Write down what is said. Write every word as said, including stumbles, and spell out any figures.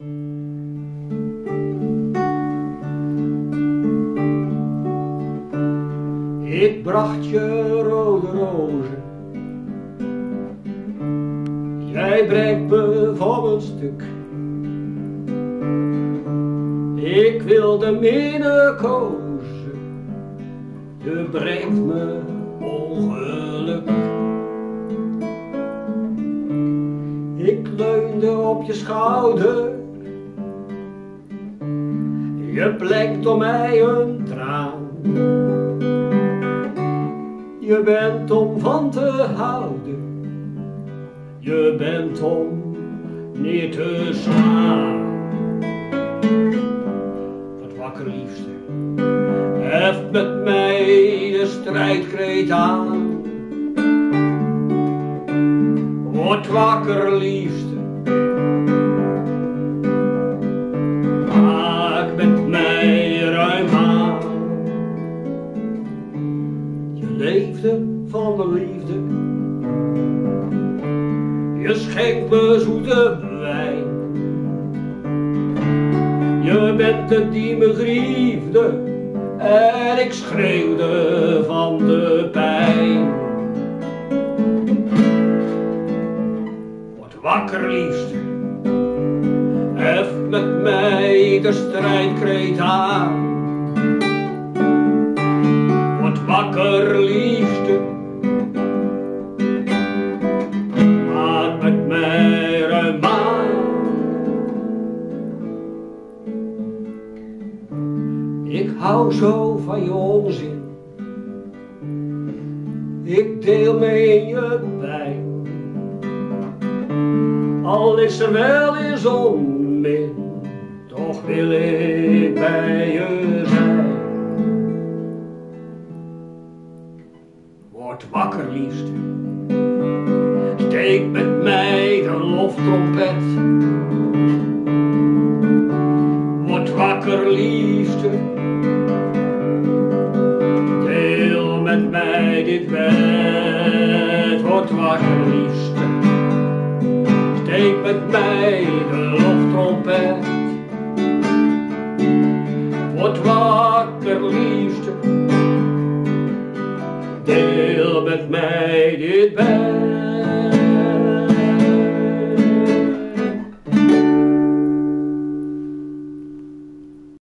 Ik bracht je rode rozen, jij brengt me van een stuk. Ik wilde minnenkozen, je brengt me ongeluk. Ik leunde op je schouder, je plekt om mij een traan. Je bent om van te houden, je bent om niet te slaan. Wat wakker liefste, hef met mij de strijdkreet aan. Word wakker liefste, maak met mij ruim aan. Je leefde van de liefde, je schenkt me zoete wijn. Je bent het die me griefde en ik schreeuwde van de pijn. Word wakker liefste, hef met mij de strijdkreet aan. Word wakker liefste, maak met mij ruim aan. Ik hou zo van je onzin, ik deel mee in je pijn. Al is er wel eens onmin, toch wil ik bij je zijn. Word wakker liefste, steek met mij de loftrompet. Word wakker liefste, deel met mij dit bed. Word wakker liefste, steek met mij de loftrompet. Word wakker liefste, deel met mij dit bed.